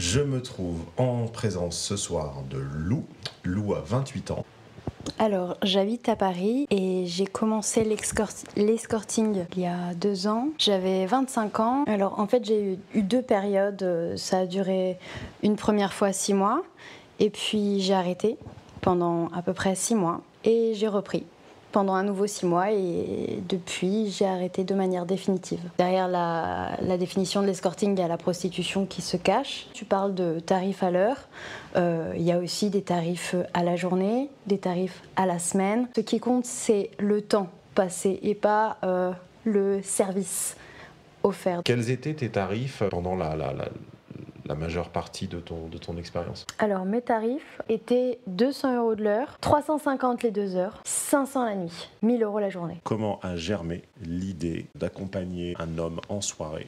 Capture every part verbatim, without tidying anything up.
Je me trouve en présence ce soir de Lou. Lou a vingt-huit ans. Alors, j'habite à Paris et j'ai commencé l'escorting il y a deux ans. J'avais vingt-cinq ans. Alors, en fait, j'ai eu deux périodes. Ça a duré une première fois six mois et puis j'ai arrêté pendant à peu près six mois et j'ai repris pendant un nouveau six mois et depuis j'ai arrêté de manière définitive. Derrière la, la définition de l'escorting, il y a la prostitution qui se cache. Tu parles de tarifs à l'heure, euh, il y a aussi des tarifs à la journée, des tarifs à la semaine. Ce qui compte, c'est le temps passé et pas euh, le service offert. Quels étaient tes tarifs pendant la, la, la, la majeure partie de ton, de ton expérience? Alors mes tarifs étaient deux cents euros de l'heure, trois cent cinquante les deux heures, cinq cents la nuit, mille euros la journée. Comment a germé l'idée d'accompagner un homme en soirée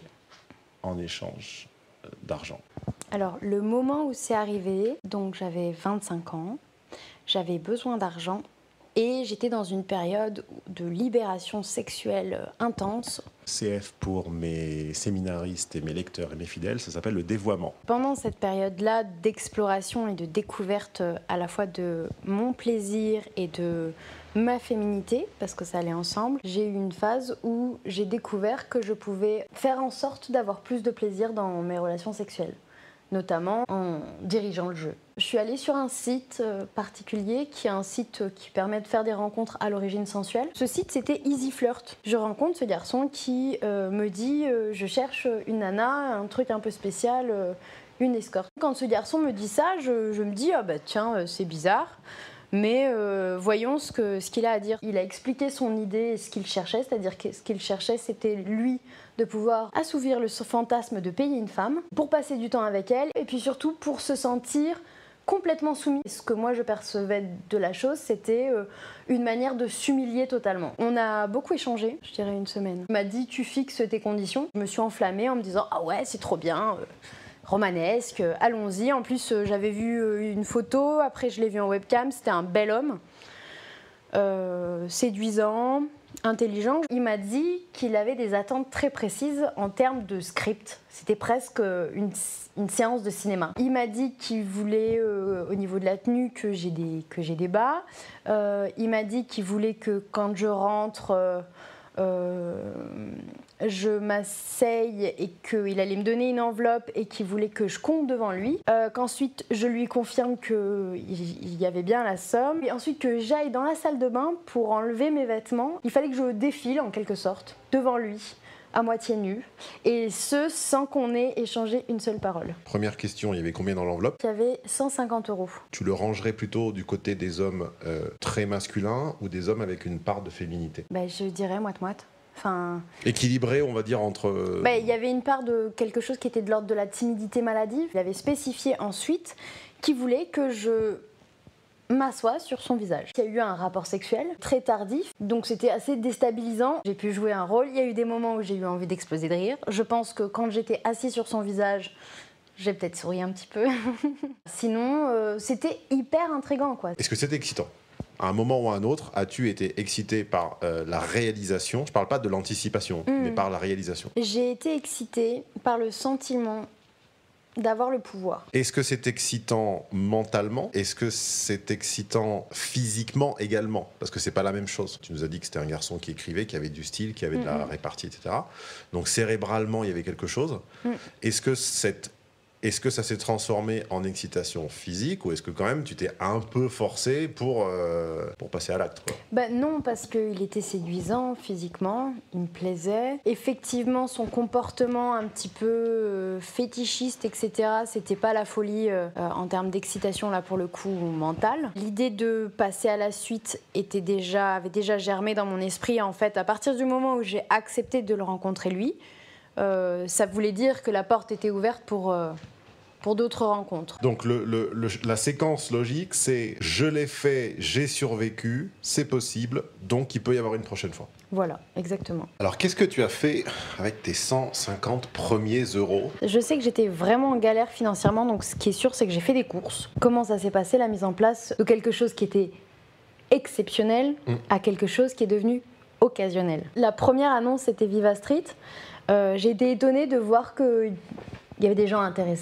en échange d'argent? Alors le moment où c'est arrivé, donc j'avais vingt-cinq ans, j'avais besoin d'argent et j'étais dans une période de libération sexuelle intense. C F pour mes séminaristes et mes lecteurs et mes fidèles, ça s'appelle le dévoiement. Pendant cette période-là d'exploration et de découverte à la fois de mon plaisir et de ma féminité, parce que ça allait ensemble, j'ai eu une phase où j'ai découvert que je pouvais faire en sorte d'avoir plus de plaisir dans mes relations sexuelles, notamment en dirigeant le jeu. Je suis allée sur un site particulier qui est un site qui permet de faire des rencontres à l'origine sensuelle. Ce site, c'était Easy Flirt. Je rencontre ce garçon qui euh, me dit euh, je cherche une nana, un truc un peu spécial, euh, une escorte. Quand ce garçon me dit ça, je, je me dis ah bah tiens, euh, c'est bizarre. Mais euh, voyons ce que, ce qu'il a à dire. Il a expliqué son idée et ce qu'il cherchait, c'est-à-dire que ce qu'il cherchait, c'était lui de pouvoir assouvir le fantasme de payer une femme pour passer du temps avec elle et puis surtout pour se sentir complètement soumis. Ce que moi je percevais de la chose, c'était euh, une manière de s'humilier totalement. On a beaucoup échangé, je dirais une semaine. Il m'a dit tu fixes tes conditions. Je me suis enflammée en me disant ah ouais c'est trop bien. Euh, romanesque, allons-y. En plus, euh, j'avais vu une photo, après je l'ai vu en webcam, c'était un bel homme, euh, séduisant, intelligent. Il m'a dit qu'il avait des attentes très précises en termes de script. C'était presque une, une séance de cinéma. Il m'a dit qu'il voulait, euh, au niveau de la tenue, que j'ai des, que j'ai des bas. Euh, il m'a dit qu'il voulait que quand je rentre... Euh, Euh, je m'asseye et qu'il allait me donner une enveloppe et qu'il voulait que je compte devant lui, euh, qu'ensuite je lui confirme qu'il y avait bien la somme, et ensuite que j'aille dans la salle de bain pour enlever mes vêtements. Il fallait que je défile en quelque sorte devant lui, à moitié nue, et ce sans qu'on ait échangé une seule parole. Première question, il y avait combien dans l'enveloppe? Il y avait cent cinquante euros. Tu le rangerais plutôt du côté des hommes euh, très masculins ou des hommes avec une part de féminité? Ben, je dirais moite-moite. Enfin, équilibré, on va dire, entre... Euh... Ben, il y avait une part de quelque chose qui était de l'ordre de la timidité maladive. Il avait spécifié ensuite qu'il voulait que je m'assoie sur son visage. Il y a eu un rapport sexuel très tardif, donc c'était assez déstabilisant. J'ai pu jouer un rôle, il y a eu des moments où j'ai eu envie d'exploser de rire. Je pense que quand j'étais assis sur son visage, j'ai peut-être souri un petit peu. Sinon, euh, c'était hyper intriguant, quoi. Est-ce que c'était excitant? À un moment ou à un autre, as-tu été excitée par euh, la réalisation? Je parle pas de l'anticipation, mmh. mais par la réalisation. J'ai été excitée par le sentiment d'avoir le pouvoir. Est-ce que c'est excitant mentalement? Est-ce que c'est excitant physiquement également? Parce que c'est pas la même chose. Tu nous as dit que c'était un garçon qui écrivait, qui avait du style, qui avait de la répartie, et cetera. Donc cérébralement, il y avait quelque chose. Mm. Est-ce que cette Est-ce que ça s'est transformé en excitation physique ou est-ce que quand même tu t'es un peu forcé pour, euh, pour passer à l'acte, quoi? Bah non, parce qu'il était séduisant physiquement, il me plaisait. Effectivement, son comportement un petit peu euh, fétichiste, et cetera, c'était pas la folie euh, en termes d'excitation, là pour le coup, mentale. L'idée de passer à la suite était déjà, avait déjà germé dans mon esprit, en fait, à partir du moment où j'ai accepté de le rencontrer lui. Euh, ça voulait dire que la porte était ouverte pour, euh, pour d'autres rencontres. Donc le, le, le, la séquence logique, c'est je l'ai fait, j'ai survécu, c'est possible, donc il peut y avoir une prochaine fois. Voilà, exactement. Alors qu'est-ce que tu as fait avec tes cent cinquante premiers euros? Je sais que j'étais vraiment en galère financièrement, donc ce qui est sûr, c'est que j'ai fait des courses. Comment ça s'est passé, la mise en place de quelque chose qui était exceptionnel mmh. à quelque chose qui est devenu occasionnel. La première annonce, c'était Viva Street. Euh, j'ai été étonnée de voir qu'il y avait des gens intéressés.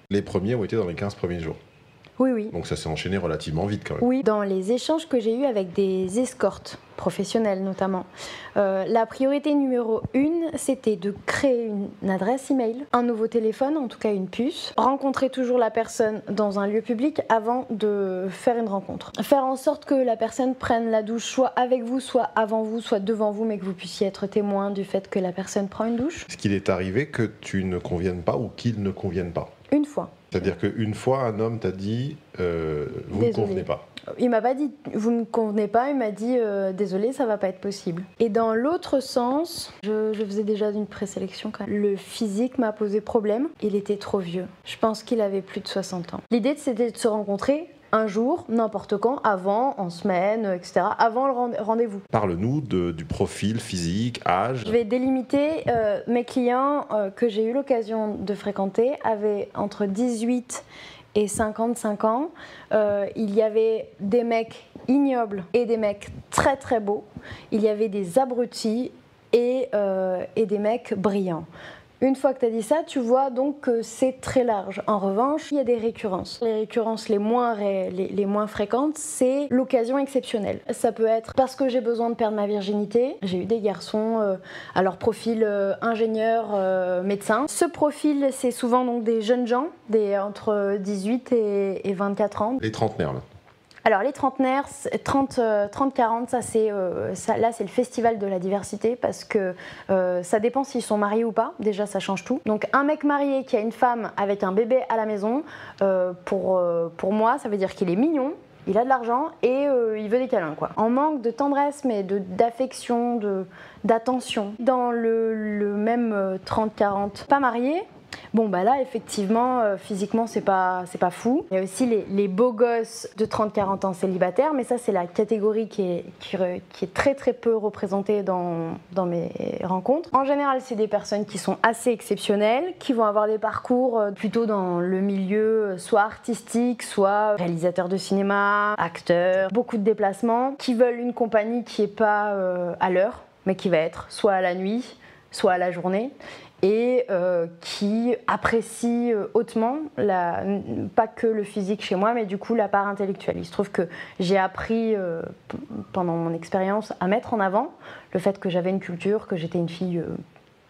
Les premiers ont été dans les quinze premiers jours. Oui, oui. Donc ça s'est enchaîné relativement vite quand même. Oui, dans les échanges que j'ai eus avec des escortes professionnelles notamment, euh, la priorité numéro une, c'était de créer une adresse email, un nouveau téléphone, en tout cas une puce, rencontrer toujours la personne dans un lieu public avant de faire une rencontre. Faire en sorte que la personne prenne la douche soit avec vous, soit avant vous, soit devant vous, mais que vous puissiez être témoin du fait que la personne prend une douche. Est-ce qu'il est arrivé que tu ne conviennes pas ou qu'il ne convienne pas? Une fois. C'est-à-dire qu'une fois, un homme t'a dit euh, « vous ne convenez pas ». Il m'a pas dit « vous ne me convenez pas », il m'a dit euh, « désolé, ça va pas être possible ». Et dans l'autre sens, je, je faisais déjà une présélection quand même. Le physique m'a posé problème, il était trop vieux. Je pense qu'il avait plus de soixante ans. L'idée c'était de se rencontrer un jour, n'importe quand, avant, en semaine, et cetera, avant le rendez-vous. Parle-nous de, du profil physique, âge. Je vais délimiter, euh, mes clients euh, que j'ai eu l'occasion de fréquenter avaient entre dix-huit et cinquante-cinq ans. Euh, il y avait des mecs ignobles et des mecs très très beaux. Il y avait des abrutis et, euh, et des mecs brillants. Une fois que tu as dit ça, tu vois donc que c'est très large. En revanche, il y a des récurrences. Les récurrences les moins, ré... les, les moins fréquentes, c'est l'occasion exceptionnelle. Ça peut être parce que j'ai besoin de perdre ma virginité. J'ai eu des garçons euh, à leur profil euh, ingénieur, euh, médecin. Ce profil, c'est souvent donc des jeunes gens, des, entre dix-huit et, et vingt-quatre ans. Les trentenaires, là. Alors les trentenaires, trente quarante, ça c'est euh, ça, là c'est le festival de la diversité parce que euh, ça dépend s'ils sont mariés ou pas, déjà ça change tout. Donc un mec marié qui a une femme avec un bébé à la maison, euh, pour, euh, pour moi ça veut dire qu'il est mignon, il a de l'argent et euh, il veut des câlins quoi. En manque de tendresse mais de, d'affection, de, d'attention. Dans le, le même euh, trente quarante, pas marié. Bon bah là effectivement euh, physiquement c'est pas, c'est pas fou. Il y a aussi les, les beaux gosses de trente quarante ans célibataires, mais ça c'est la catégorie qui est, qui, qui est très très peu représentée dans, dans mes rencontres. En général c'est des personnes qui sont assez exceptionnelles, qui vont avoir des parcours euh, plutôt dans le milieu euh, soit artistique, soit réalisateur de cinéma, acteur, beaucoup de déplacements, qui veulent une compagnie qui est pas euh, à l'heure, mais qui va être soit à la nuit, soit à la journée. Et euh, qui apprécie euh, hautement, la, pas que le physique chez moi, mais du coup la part intellectuelle. Il se trouve que j'ai appris euh, p- pendant mon expérience à mettre en avant le fait que j'avais une culture, que j'étais une fille euh,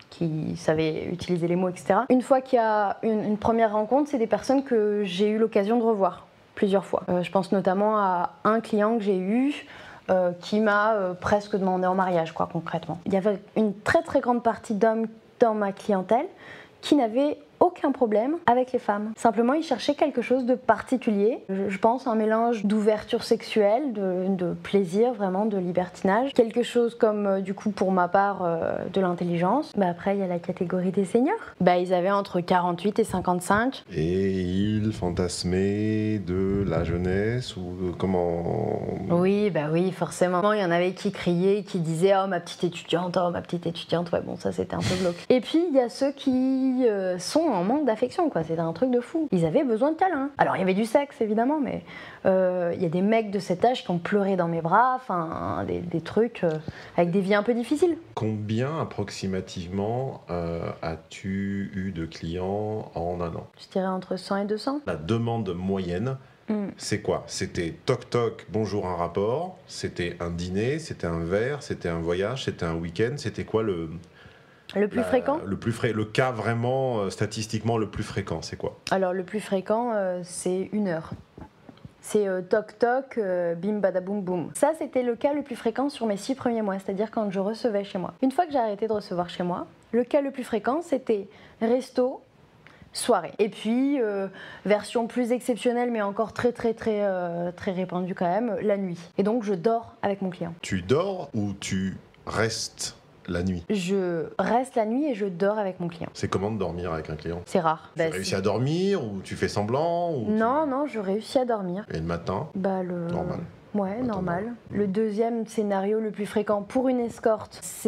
qui savait utiliser les mots, et cetera. Une fois qu'il y a une, une première rencontre, c'est des personnes que j'ai eu l'occasion de revoir plusieurs fois. Euh, je pense notamment à un client que j'ai eu, euh, qui m'a euh, presque demandé en mariage, quoi, concrètement. Il y avait une très très grande partie d'hommes dans ma clientèle qui n'avaient aucun problème avec les femmes. Simplement, ils cherchaient quelque chose de particulier. Je, je pense un mélange d'ouverture sexuelle, de, de plaisir, vraiment, de libertinage. Quelque chose comme, euh, du coup, pour ma part, euh, de l'intelligence. Bah, après, il y a la catégorie des seniors. Bah, ils avaient entre quarante-huit et cinquante-cinq. Et ils fantasmaient de la jeunesse ou de comment... Oui, bah oui, forcément. Il y en avait qui criaient, qui disaient « Oh, ma petite étudiante, oh, ma petite étudiante ». Ouais, bon, ça, c'était un peu glauque. Et puis, il y a ceux qui euh, sont en manque d'affection, quoi. C'était un truc de fou. Ils avaient besoin de câlins. Alors, il y avait du sexe, évidemment, mais euh, il y a des mecs de cet âge qui ont pleuré dans mes bras, enfin, des, des trucs euh, avec des vies un peu difficiles. Combien, approximativement, euh, as-tu eu de clients en un an? Je dirais entre cent et deux cents. La demande moyenne, mm. c'est quoi? C'était toc-toc, bonjour, un rapport, c'était un dîner, c'était un verre, c'était un voyage, c'était un week-end, c'était quoi le... Le plus la, fréquent le, plus frais, le cas vraiment, euh, statistiquement, le plus fréquent, c'est quoi? Alors, le plus fréquent, euh, c'est une heure. C'est euh, toc toc, euh, bim badaboum boum. Ça, c'était le cas le plus fréquent sur mes six premiers mois, c'est-à-dire quand je recevais chez moi. Une fois que j'ai arrêté de recevoir chez moi, le cas le plus fréquent, c'était resto, soirée. Et puis, euh, version plus exceptionnelle, mais encore très très très euh, très répandue quand même, la nuit. Et donc, je dors avec mon client. Tu dors ou tu restes la nuit? Je reste la nuit et je dors avec mon client. C'est comment de dormir avec un client? C'est rare. Tu bah, réussis à dormir ou tu fais semblant ou Non, tu... non, je réussis à dormir. Et le matin? Bah, le... Normal. Ouais, normal. Le deuxième scénario le plus fréquent pour une escorte, c'est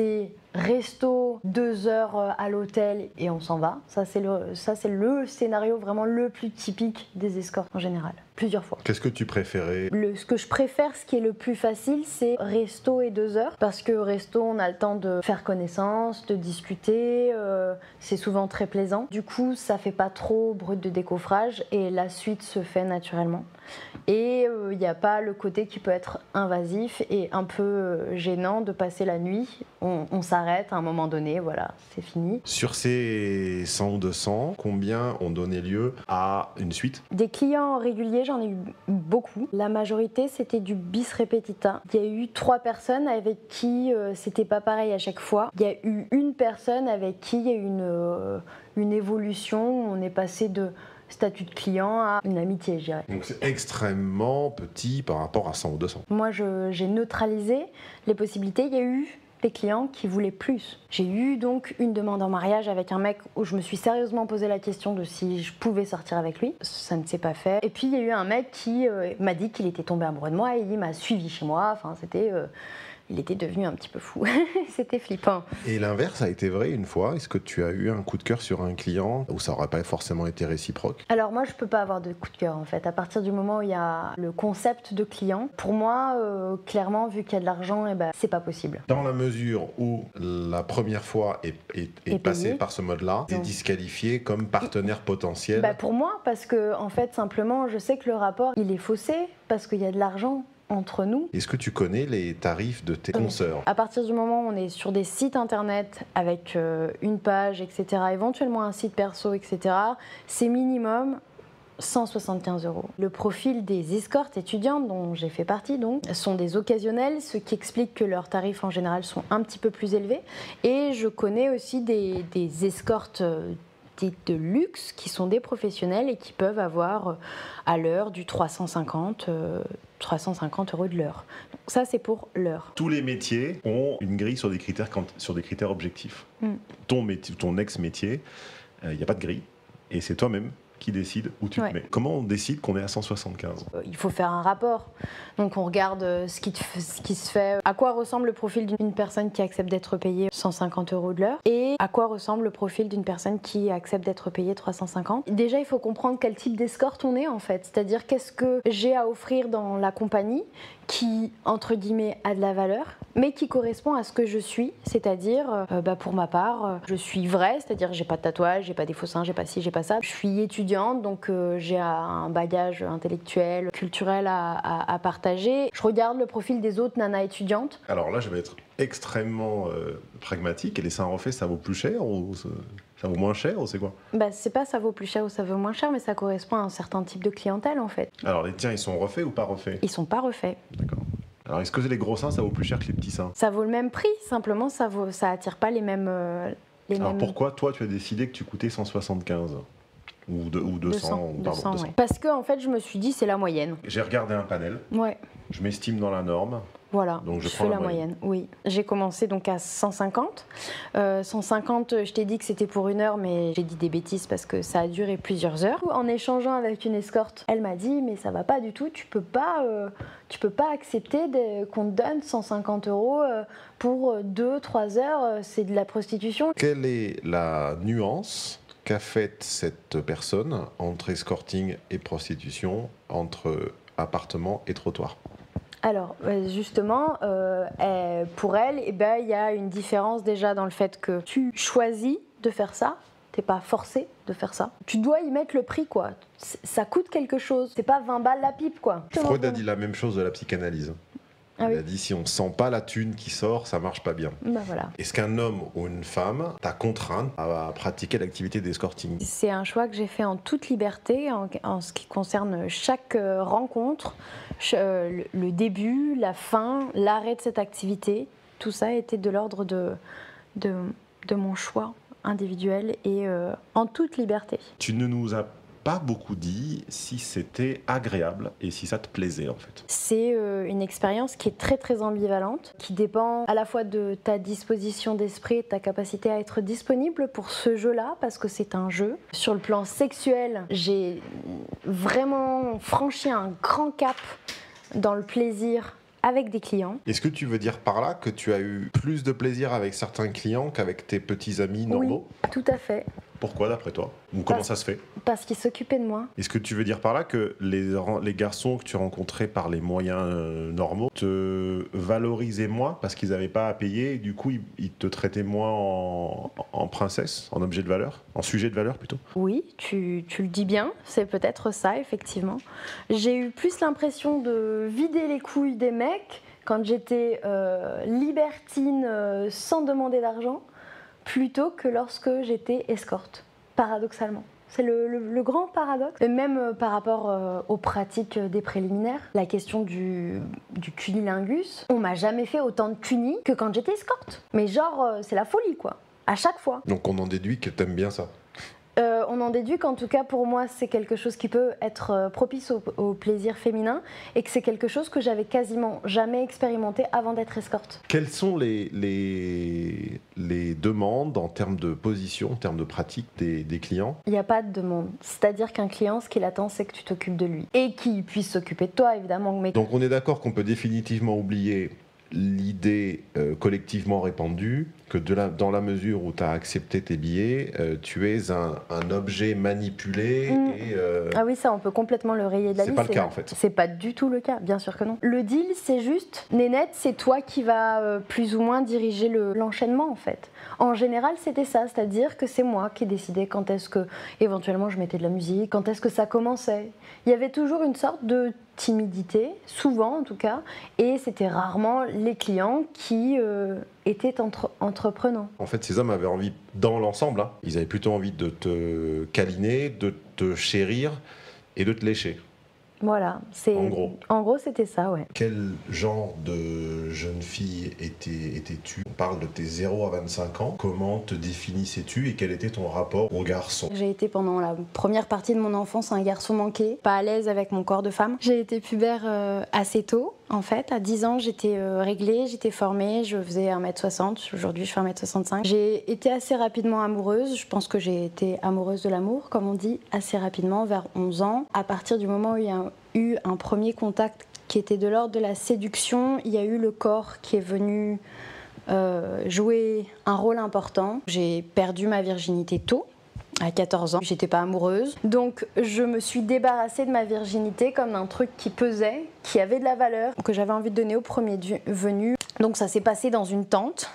resto, deux heures à l'hôtel et on s'en va. Ça c'est le, ça, c'est le scénario vraiment le plus typique des escortes en général. Plusieurs fois. Qu'est-ce que tu préférais? Le, ce que je préfère, ce qui est le plus facile, c'est resto et deux heures. Parce que resto, on a le temps de faire connaissance, de discuter, euh, c'est souvent très plaisant. Du coup, ça fait pas trop brut de décoffrage et la suite se fait naturellement. Et il euh, n'y a pas le côté qui peut être invasif et un peu euh, gênant de passer la nuit. On, on s'arrête à un moment donné, voilà, c'est fini. Sur ces cent ou deux cents, combien ont donné lieu à une suite? Des clients réguliers, j'en ai eu beaucoup. La majorité, c'était du bis repetita. Il y a eu trois personnes avec qui euh, c'était pas pareil à chaque fois. Il y a eu une personne avec qui il y a eu une, euh, une évolution. On est passé de statut de client à une amitié, je dirais. Donc c'est extrêmement petit par rapport à cent ou deux cents. Moi, je, j'ai neutralisé les possibilités. Il y a eu des clients qui voulaient plus. J'ai eu donc une demande en mariage avec un mec où je me suis sérieusement posé la question de si je pouvais sortir avec lui. Ça ne s'est pas fait. Et puis il y a eu un mec qui euh, m'a dit qu'il était tombé amoureux de moi et il m'a suivi chez moi. Enfin, c'était... Euh, il était devenu un petit peu fou. C'était flippant. Et l'inverse a été vrai une fois. Est-ce que tu as eu un coup de cœur sur un client où ça n'aurait pas forcément été réciproque? Alors moi, je peux pas avoir de coup de cœur en fait. À partir du moment où il y a le concept de client, pour moi, euh, clairement, vu qu'il y a de l'argent, eh ben, c'est pas possible. Dans la mesure où la première fois est, est, est Et passée payé. par ce mode-là, tu es disqualifié comme partenaire potentiel. Bah pour moi, parce que en fait, simplement, je sais que le rapport, il est faussé parce qu'il y a de l'argent entre nous. Est-ce que tu connais les tarifs de tes consoeurs? À partir du moment où on est sur des sites internet avec euh, une page, et cetera, éventuellement un site perso, et cetera, c'est minimum cent soixante-quinze euros. Le profil des escortes étudiantes, dont j'ai fait partie, donc, sont des occasionnels, ce qui explique que leurs tarifs en général sont un petit peu plus élevés. Et je connais aussi des, des escortes de luxe qui sont des professionnels et qui peuvent avoir à l'heure du trois cent cinquante euros de l'heure. Donc ça, c'est pour l'heure. Tous les métiers ont une grille sur des critères, sur des critères objectifs. Mm. Ton, métier, ton ex-métier, il euh, n'y a pas de grille et c'est toi-même qui décide où tu ouais. te mets. Comment on décide qu'on est à cent soixante-quinze? Il faut faire un rapport. Donc on regarde ce qui, te, ce qui se fait, à quoi ressemble le profil d'une personne qui accepte d'être payée cent cinquante euros de l'heure et à quoi ressemble le profil d'une personne qui accepte d'être payée trois cent cinquante. Déjà, il faut comprendre quel type d'escorte on est en fait. C'est-à-dire qu'est-ce que j'ai à offrir dans la compagnie qui, entre guillemets, a de la valeur, mais qui correspond à ce que je suis, c'est-à-dire, euh, bah, pour ma part, euh, je suis vraie, c'est-à-dire j'ai pas de tatouage, j'ai pas des faux seins, j'ai pas ci, j'ai pas ça. Je suis étudiante, donc euh, j'ai un bagage intellectuel, culturel à, à, à partager. Je regarde le profil des autres nanas étudiantes. Alors là, je vais être extrêmement euh, pragmatique. Et les seins refaits, ça vaut plus cher ou ça vaut moins cher ou c'est quoi? Bah, c'est pas ça vaut plus cher ou ça vaut moins cher, mais ça correspond à un certain type de clientèle en fait. Alors les tiens, ils sont refaits ou pas refaits? Ils sont pas refaits. D'accord. Alors est-ce que les gros seins, ça vaut plus cher que les petits seins? Ça vaut le même prix, simplement ça vaut, ça attire pas les mêmes. Euh, les Alors mêmes... pourquoi toi tu as décidé que tu coûtais cent soixante-quinze ou, de, ou deux cents, deux cents, pardon, deux cents, deux cents. Ouais. Parce que en fait, je me suis dit c'est la moyenne. J'ai regardé un panel. Ouais. Je m'estime dans la norme. Voilà, donc je, je prends fais la, la moyenne. moyenne. Oui, j'ai commencé donc à cent cinquante. Euh, cent cinquante, je t'ai dit que c'était pour une heure, mais j'ai dit des bêtises parce que ça a duré plusieurs heures. En échangeant avec une escorte, elle m'a dit mais ça va pas du tout, tu peux pas, euh, tu peux pas accepter de, qu'on te donne cent cinquante euros euh, pour deux, trois heures, euh, c'est de la prostitution. Quelle est la nuance qu'a faite cette personne entre escorting et prostitution, entre appartement et trottoir? Alors, justement, euh, pour elle, eh ben, y a une différence déjà dans le fait que tu choisis de faire ça, t'es pas forcé de faire ça. Tu dois y mettre le prix, quoi. Ça coûte quelque chose, c'est pas vingt balles la pipe, quoi. Freud a dit la même chose de la psychanalyse. Il ah oui. a dit si on sent pas la thune qui sort, ça marche pas bien. Ben voilà. Est-ce qu'un homme ou une femme t'a contraint à pratiquer l'activité d'escorting? C'est un choix que j'ai fait en toute liberté en, en ce qui concerne chaque euh, rencontre, ch- euh, le, le début, la fin, l'arrêt de cette activité. Tout ça était de l'ordre de, de, de mon choix individuel et euh, en toute liberté. Tu ne nous as pas beaucoup dit si c'était agréable et si ça te plaisait en fait. C'est euh, une expérience qui est très très ambivalente, qui dépend à la fois de ta disposition d'esprit et de ta capacité à être disponible pour ce jeu-là, parce que c'est un jeu. Sur le plan sexuel, j'ai vraiment franchi un grand cap dans le plaisir avec des clients. Est-ce que tu veux dire par là que tu as eu plus de plaisir avec certains clients qu'avec tes petits amis normaux? Oui, tout à fait. Pourquoi d'après toi? Ou comment Parce- ça se fait? Parce qu'ils s'occupaient de moi. Est-ce que tu veux dire par là que les, les garçons que tu rencontrais par les moyens euh, normaux te valorisaient moins parce qu'ils n'avaient pas à payer et du coup ils, ils te traitaient moins en, en princesse, en objet de valeur, en sujet de valeur plutôt? Oui, tu, tu le dis bien, c'est peut-être ça, effectivement. J'ai eu plus l'impression de vider les couilles des mecs quand j'étais euh, libertine euh, sans demander d'argent, plutôt que lorsque j'étais escorte, paradoxalement. C'est le, le, le grand paradoxe. Et même euh, par rapport euh, aux pratiques des préliminaires, la question du, du cunilingus, on m'a jamais fait autant de cuni que quand j'étais escorte. Mais genre, euh, c'est la folie, quoi. À chaque fois. Donc on en déduit que t'aimes bien ça. Euh, on en déduit qu'en tout cas pour moi c'est quelque chose qui peut être euh, propice au, au plaisir féminin et que c'est quelque chose que j'avais quasiment jamais expérimenté avant d'être escorte. Quelles sont les, les, les demandes en termes de position, en termes de pratique des, des clients? Il n'y a pas de demande. C'est-à-dire qu'un client, ce qu'il attend, c'est que tu t'occupes de lui. Et qu'il puisse s'occuper de toi, évidemment. Mais... Donc on est d'accord qu'on peut définitivement oublier l'idée euh, collectivement répandue que de la, dans la mesure où tu as accepté tes billets, euh, tu es un, un objet manipulé Mmh. et... euh, Ah oui, ça, on peut complètement le rayer de la C'est liste. pas le cas, en fait. C'est pas du tout le cas, bien sûr que non. Le deal, c'est juste, Nénette, c'est toi qui vas euh, plus ou moins diriger le- l'enchaînement, en fait. En général, c'était ça, c'est-à-dire que c'est moi qui décidais quand est-ce que, éventuellement, je mettais de la musique, quand est-ce que ça commençait. Il y avait toujours une sorte de timidité, souvent en tout cas, et c'était rarement les clients qui euh, étaient entre- entreprenants. En fait, ces hommes avaient envie, dans l'ensemble, hein, ils avaient plutôt envie de te câliner, de te chérir et de te lécher. Voilà, c'est En gros. En gros, c'était ça, ouais. Quel genre de jeune fille étais, étais-tu? On parle de tes zéro à vingt-cinq ans. Comment te définissais-tu et quel était ton rapport aux garçons? J'ai été pendant la première partie de mon enfance un garçon manqué, pas à l'aise avec mon corps de femme. J'ai été pubère euh, assez tôt, en fait. À dix ans, j'étais euh, réglée, j'étais formée, je faisais un mètre soixante. Aujourd'hui, je fais un mètre soixante-cinq. J'ai été assez rapidement amoureuse. Je pense que j'ai été amoureuse de l'amour, comme on dit, assez rapidement, vers onze ans. À partir du moment où il y a eu un premier contact qui était de l'ordre de la séduction, il y a eu le corps qui est venu euh, jouer un rôle important. J'ai perdu ma virginité tôt, à quatorze ans. J'étais pas amoureuse, donc je me suis débarrassée de ma virginité comme d'un truc qui pesait, qui avait de la valeur, que j'avais envie de donner au premier du- venu. Donc ça s'est passé dans une tente,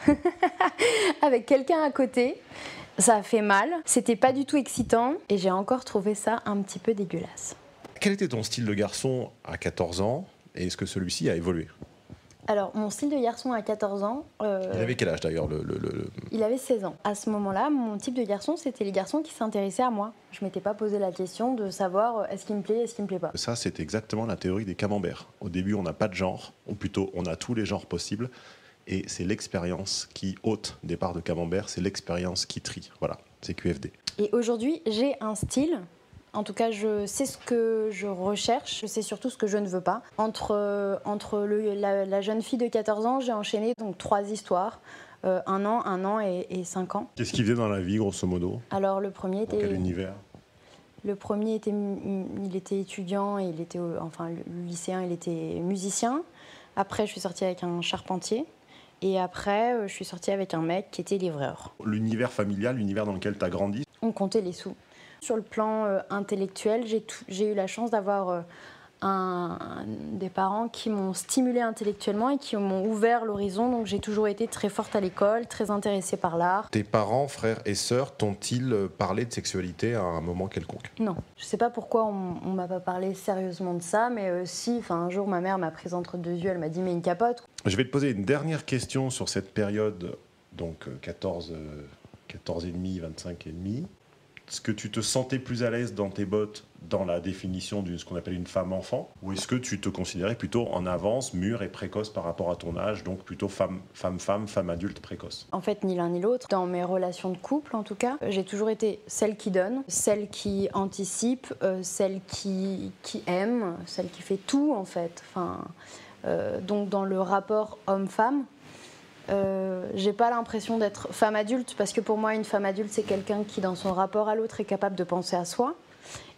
avec quelqu'un à côté. Ça a fait mal, c'était pas du tout excitant, et j'ai encore trouvé ça un petit peu dégueulasse. Quel était ton style de garçon à quatorze ans et est-ce que celui-ci a évolué? Alors, mon style de garçon à quatorze ans... euh, Il avait quel âge d'ailleurs le, le- le- Il avait seize ans. À ce moment-là, mon type de garçon, c'était les garçons qui s'intéressaient à moi. Je m'étais pas posé la question de savoir euh, est-ce qu'il me plaît, est-ce qu'il me plaît pas. Ça, c'est exactement la théorie des camemberts. Au début, on n'a pas de genre, ou plutôt, on a tous les genres possibles, et c'est l'expérience qui ôte des parts de camembert, c'est l'expérience qui trie. Voilà, c'est Q F D. Et aujourd'hui, j'ai un style. En tout cas, je sais ce que je recherche, je sais surtout ce que je ne veux pas. Entre, euh, entre le- la, la jeune fille de quatorze ans, j'ai enchaîné donc trois histoires. Euh, un an, un an et, et cinq ans. Qu'est-ce qu'il faisait dans la vie, grosso modo? Alors le premier Dans quel était... univers? Le premier était, il était étudiant, et il était, enfin le lycéen, il était musicien. Après, je suis sortie avec un charpentier. Et après, je suis sortie avec un mec qui était livreur. L'univers familial, l'univers dans lequel tu as grandi? On comptait les sous. Sur le plan euh, intellectuel, j'ai, tout, j'ai eu la chance d'avoir euh, un, un- des parents qui m'ont stimulée intellectuellement et qui m'ont ouvert l'horizon. Donc j'ai toujours été très forte à l'école, très intéressée par l'art. Tes parents, frères et sœurs, t'ont-ils parlé de sexualité à un moment quelconque? Non, je sais pas pourquoi on, on m'a pas parlé sérieusement de ça, mais euh, si, enfin un jour ma mère m'a prise entre deux yeux, elle m'a dit mais une capote. Je vais te poser une dernière question sur cette période, donc euh, quatorze, euh, quatorze et demi, vingt-cinq et demi. Est-ce que tu te sentais plus à l'aise dans tes bottes dans la définition de ce qu'on appelle une femme enfant, ou est-ce que tu te considérais plutôt en avance, mûre et précoce par rapport à ton âge, donc plutôt femme, femme, femme, femme adulte précoce? En fait, ni l'un ni l'autre. Dans mes relations de couple, en tout cas, j'ai toujours été celle qui donne, celle qui anticipe, euh, celle qui, qui aime, celle qui fait tout, en fait. Enfin, euh, donc, dans le rapport homme-femme, euh, j'ai pas l'impression d'être femme adulte, parce que pour moi, une femme adulte, c'est quelqu'un qui, dans son rapport à l'autre, est capable de penser à soi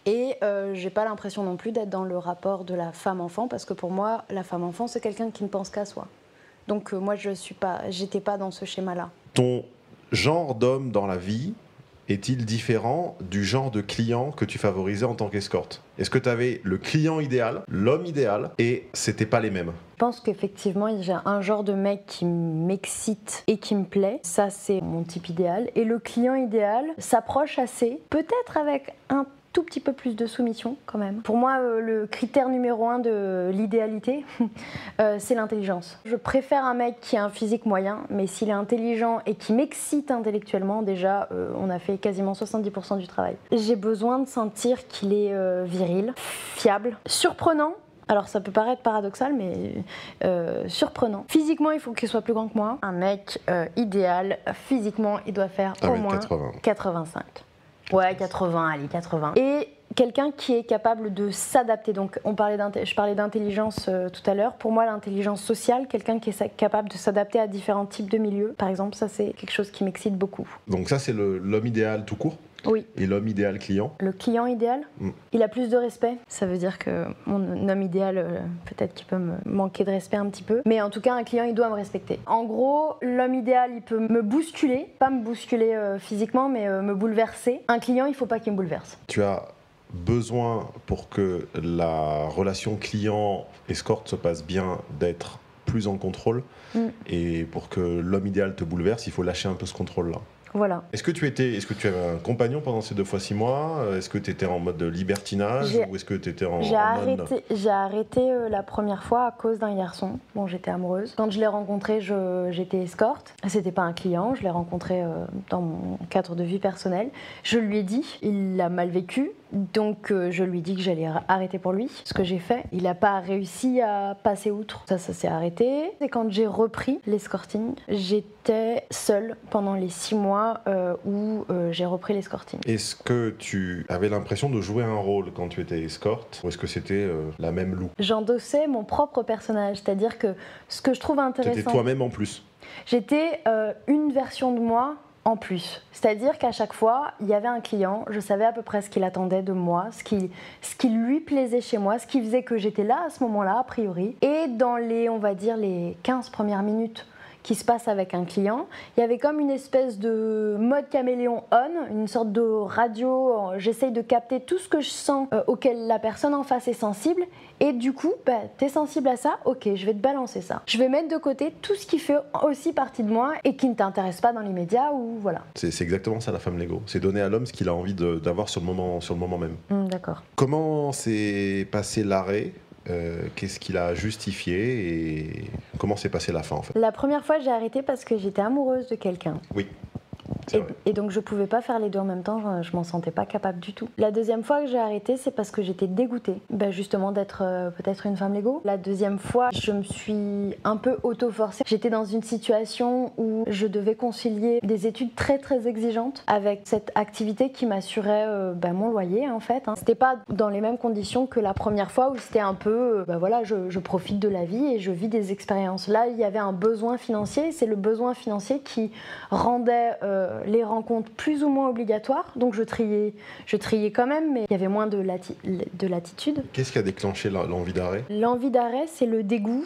Et euh, j'ai pas l'impression non plus d'être dans le rapport de la femme-enfant, parce que pour moi, la femme-enfant, c'est quelqu'un qui ne pense qu'à soi. Donc euh, moi, je suis pas, j'étais pas dans ce schéma-là. Ton genre d'homme dans la vie est-il différent du genre de client que tu favorisais en tant qu'escorte? Est-ce que tu avais le client idéal, l'homme idéal, et c'était pas les mêmes? Je pense qu'effectivement, j'ai un genre de mec qui m'excite et qui me plaît. Ça, c'est mon type idéal. Et le client idéal s'approche assez, peut-être avec un tout petit peu plus de soumission quand même. Pour moi, euh, le critère numéro un de l'idéalité, euh, c'est l'intelligence. Je préfère un mec qui a un physique moyen, mais s'il est intelligent et qui m'excite intellectuellement, déjà, euh, on a fait quasiment soixante-dix pour cent du travail. J'ai besoin de sentir qu'il est euh, viril, fiable, surprenant. Alors ça peut paraître paradoxal, mais euh, surprenant. Physiquement, il faut qu'il soit plus grand que moi. Un mec euh, idéal, physiquement, il doit faire au moins quatre-vingt-cinq. Ouais, quatre-vingts, allez, quatre-vingts. Et quelqu'un qui est capable de s'adapter. Donc, on parlait je parlais d'intelligence euh, tout à l'heure. Pour moi, l'intelligence sociale, quelqu'un qui est capable de s'adapter à différents types de milieux. Par exemple, ça, c'est quelque chose qui m'excite beaucoup. Donc ça, c'est l'homme idéal tout court? Oui. Et l'homme idéal client? Le client idéal, mm. il a plus de respect. Ça veut dire que mon homme idéal, euh, peut-être qu'il peut me manquer de respect un petit peu. Mais en tout cas, un client, il doit me respecter. En gros, l'homme idéal, il peut me bousculer. Pas me bousculer euh, physiquement, mais euh, me bouleverser. Un client, il ne faut pas qu'il me bouleverse. Tu as besoin, pour que la relation client-escorte se passe bien, d'être plus en contrôle. Mm. Et pour que l'homme idéal te bouleverse, il faut lâcher un peu ce contrôle-là. Voilà. Est-ce que tu étais, est-ce que tu avais un compagnon pendant ces deux fois six mois? Est-ce que tu étais en mode libertinage ou est-ce que tu étais en, j'ai en arrêté, non? J'ai arrêté euh, la première fois à cause d'un garçon dont j'étais amoureuse. Quand je l'ai rencontré, je, j'étais escorte. C'était pas un client, je l'ai rencontré euh, dans mon cadre de vie personnelle. Je lui ai dit, il l'a mal vécu. Donc euh, je lui ai dit que j'allais arrêter pour lui, ce que j'ai fait. Il n'a pas réussi à passer outre. Ça, ça s'est arrêté. Et quand j'ai repris l'escorting, j'étais seule pendant les six mois euh, où euh, j'ai repris l'escorting. Est-ce que tu avais l'impression de jouer un rôle quand tu étais escorte ou est-ce que c'était euh, la même Lou? J'endossais mon propre personnage, c'est-à-dire que ce que je trouve intéressant... C'était toi-même en plus? J'étais euh, une version de moi en plus. C'est-à-dire qu'à chaque fois, il y avait un client, je savais à peu près ce qu'il attendait de moi, ce qui, ce qui lui plaisait chez moi, ce qui faisait que j'étais là à ce moment-là, a priori. Et dans les, on va dire, les quinze premières minutes qui se passe avec un client, il y avait comme une espèce de mode caméléon on, une sorte de radio, j'essaye de capter tout ce que je sens euh, auquel la personne en face est sensible, et du coup, bah, t'es sensible à ça, ok, je vais te balancer ça. Je vais mettre de côté tout ce qui fait aussi partie de moi et qui ne t'intéresse pas dans l'immédiat, ou voilà. C'est, c'est exactement ça la femme Lego, c'est donner à l'homme ce qu'il a envie de, d'avoir sur le moment, sur le moment même. Mmh, d'accord. Comment s'est passé l'arrêt? Euh, qu'est-ce qu'il a justifié et comment s'est passée la fin en fait? La première fois j'ai arrêté parce que j'étais amoureuse de quelqu'un. Oui. Et, et donc je pouvais pas faire les deux en même temps, je, je m'en sentais pas capable du tout. La deuxième fois que j'ai arrêté, c'est parce que j'étais dégoûtée, ben justement d'être euh, peut-être une femme Lego. La deuxième fois, je me suis un peu auto-forcée. J'étais dans une situation où je devais concilier des études très très exigeantes avec cette activité qui m'assurait euh, ben, mon loyer en fait. Hein. C'était pas dans les mêmes conditions que la première fois où c'était un peu, euh, ben voilà, je, je profite de la vie et je vis des expériences. Là, il y avait un besoin financier, c'est le besoin financier qui rendait euh, les rencontres plus ou moins obligatoires, donc je triais, je triais quand même, mais il y avait moins de, lati- de latitude. Qu'est-ce qui a déclenché l'envie d'arrêt? L'envie d'arrêt, c'est le dégoût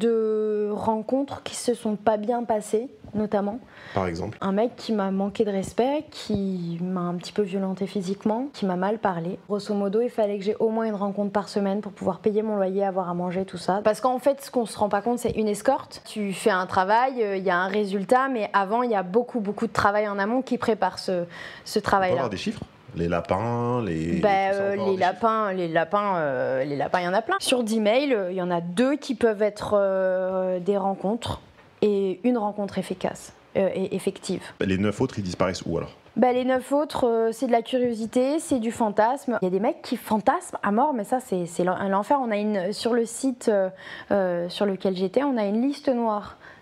de rencontres qui se sont pas bien passées, notamment. Par exemple? Un mec qui m'a manqué de respect, qui m'a un petit peu violenté physiquement, qui m'a mal parlé. Grosso modo, il fallait que j'ai au moins une rencontre par semaine pour pouvoir payer mon loyer, avoir à manger, tout ça. Parce qu'en fait, ce qu'on se rend pas compte, c'est une escorte. Tu fais un travail, il euh, y a un résultat, mais avant, il y a beaucoup, beaucoup de travail en amont qui prépare ce, ce travail-là. On peut avoir des chiffres? Les lapins, les... Bah, euh, les, lapins, les lapins, euh, les lapins, il y en a plein. Sur dix mails, il y en a deux qui peuvent être euh, des rencontres et une rencontre efficace. Euh, et effective. Les neuf autres, ils disparaissent où alors? Bah, les neuf autres, euh, c'est de la curiosité, c'est du fantasme. Il y a des mecs qui fantasment à mort, mais ça, c'est l'enfer. On a une, sur le site euh, euh, sur lequel j'étais, on a une liste noire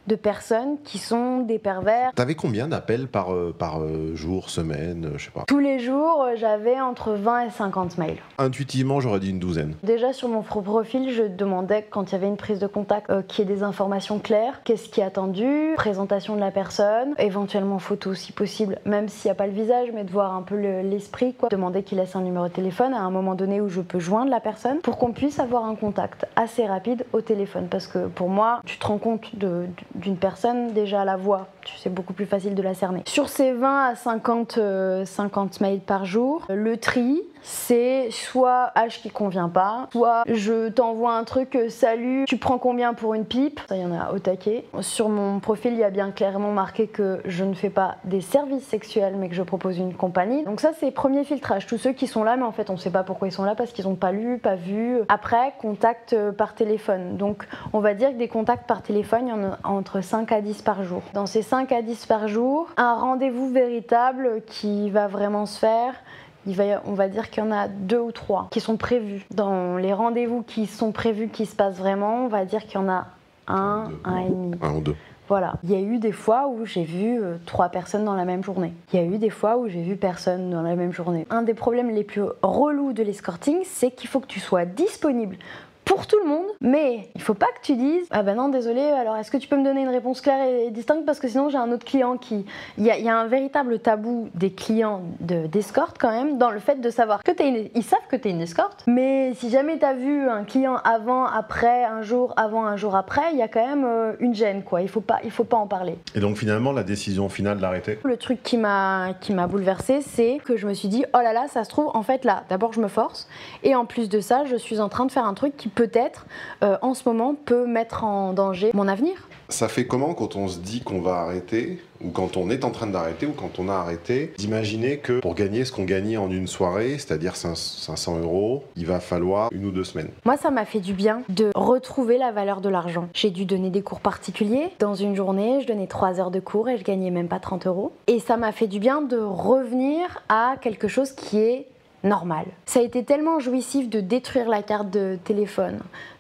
de personnes qui sont des pervers. T'avais combien d'appels par, euh, par euh, jour, semaine, euh, je sais pas? Tous les jours, j'avais entre vingt et cinquante mails. Intuitivement, j'aurais dit une douzaine. Déjà sur mon profil, je demandais quand il y avait une prise de contact euh, qu'il y ait des informations claires, qu'est-ce qui est attendu, présentation de la personne, éventuellement photo si possible, même s'il n'y a pas le visage, mais de voir un peu le, l'esprit, quoi. Demander qu'il laisse un numéro de téléphone à un moment donné où je peux joindre la personne pour qu'on puisse avoir un contact assez rapide au téléphone. Parce que pour moi, tu te rends compte de, d'une personne déjà à la voix, c'est beaucoup plus facile de la cerner. Sur ces vingt à cinquante, euh, cinquante mails par jour, le tri, c'est soit âge qui convient pas, soit je t'envoie un truc euh, salut, tu prends combien pour une pipe? Ça, il y en a au taquet. Sur mon profil, il y a bien clairement marqué que je ne fais pas des services sexuels, mais que je propose une compagnie. Donc ça, c'est premier filtrage. Tous ceux qui sont là, mais en fait, on ne sait pas pourquoi ils sont là parce qu'ils n'ont pas lu, pas vu. Après, contact par téléphone. Donc, on va dire que des contacts par téléphone, il y en a entre cinq à dix par jour. Dans ces cinq à dix par jour, un rendez-vous véritable qui va vraiment se faire, Il va, on va dire qu'il y en a deux ou trois qui sont prévus. Dans les rendez-vous qui sont prévus, qui se passent vraiment, on va dire qu'il y en a un, deux. un et demi. Un ou deux. Voilà. Il y a eu des fois où j'ai vu euh, trois personnes dans la même journée. Il y a eu des fois où j'ai vu personne dans la même journée. Un des problèmes les plus relous de l'escorting, c'est qu'il faut que tu sois disponible pour tout le monde, mais il faut pas que tu dises ah ben non désolé, alors est-ce que tu peux me donner une réponse claire et distincte parce que sinon j'ai un autre client qui... Il y a, il y a un véritable tabou des clients de, d'escorte quand même dans le fait de savoir que t'es une... Ils savent que tu es une escorte, mais si jamais tu as vu un client avant, après, un jour avant, un jour après, il y a quand même euh, une gêne quoi, il faut pas, il faut pas en parler. Et donc finalement la décision finale d'arrêter? Le truc qui m'a, qui m'a bouleversée, c'est que je me suis dit oh là là, ça se trouve en fait là, d'abord je me force et en plus de ça, je suis en train de faire un truc qui peut-être, euh, en ce moment, peut mettre en danger mon avenir. Ça fait comment quand on se dit qu'on va arrêter, ou quand on est en train d'arrêter, ou quand on a arrêté, d'imaginer que pour gagner ce qu'on gagnait en une soirée, c'est-à-dire cinq cents euros, il va falloir une ou deux semaines? Moi, ça m'a fait du bien de retrouver la valeur de l'argent. J'ai dû donner des cours particuliers. Dans une journée, je donnais trois heures de cours et je gagnais même pas trente euros. Et ça m'a fait du bien de revenir à quelque chose qui est normal. Ça a été tellement jouissif de détruire la carte de téléphone,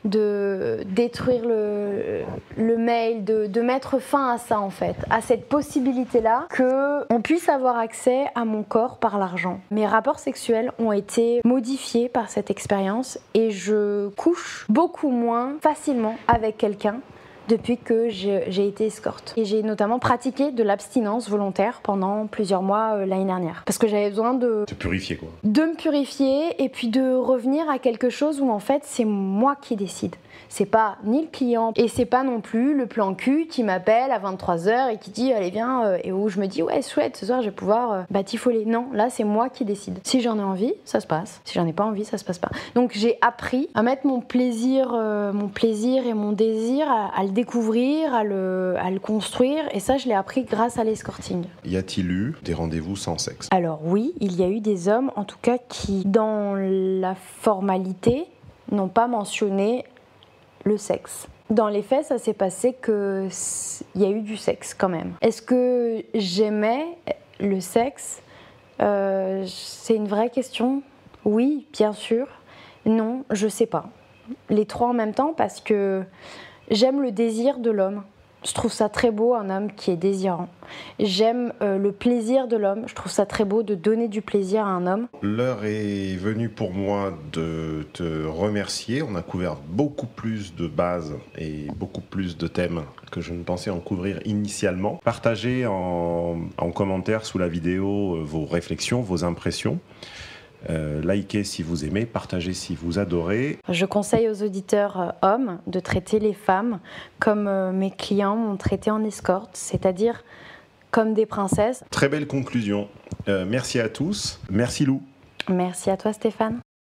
de détruire le, le mail, de, de mettre fin à ça en fait, à cette possibilité-là qu'on puisse avoir accès à mon corps par l'argent. Mes rapports sexuels ont été modifiés par cette expérience et je couche beaucoup moins facilement avec quelqu'un depuis que j'ai, j'ai été escorte. Et j'ai notamment pratiqué de l'abstinence volontaire pendant plusieurs mois euh, l'année dernière. Parce que j'avais besoin de... Te purifier quoi. De me purifier et puis de revenir à quelque chose où en fait c'est moi qui décide. C'est pas ni le client et c'est pas non plus le plan cul qui m'appelle à vingt-trois heures et qui dit allez viens euh, et où je me dis ouais chouette ce soir je vais pouvoir euh, batifoler. Non, là c'est moi qui décide. Si j'en ai envie, ça se passe. Si j'en ai pas envie, ça se passe pas. Donc j'ai appris à mettre mon plaisir, euh, mon plaisir et mon désir à, à le découvrir, à le, à le construire et ça je l'ai appris grâce à l'escorting. Y a-t-il eu des rendez-vous sans sexe? Alors oui, il y a eu des hommes en tout cas qui dans la formalité n'ont pas mentionné le sexe. Dans les faits, ça s'est passé qu'il y a eu du sexe quand même. Est-ce que j'aimais le sexe? euh, C'est une vraie question. Oui, bien sûr. Non, je sais pas. Les trois en même temps parce que j'aime le désir de l'homme. Je trouve ça très beau, un homme qui est désirant. J'aime euh, le plaisir de l'homme. Je trouve ça très beau de donner du plaisir à un homme. L'heure est venue pour moi de te remercier. On a couvert beaucoup plus de bases et beaucoup plus de thèmes que je ne pensais en couvrir initialement. Partagez en, en commentaire sous la vidéo vos réflexions, vos impressions. Euh, likez si vous aimez, partagez si vous adorez. Je conseille aux auditeurs euh, hommes de traiter les femmes comme euh, mes clients m'ont traité en escorte, c'est-à-dire comme des princesses. Très belle conclusion. Euh, merci à tous. Merci Lou. Merci à toi Stéphane.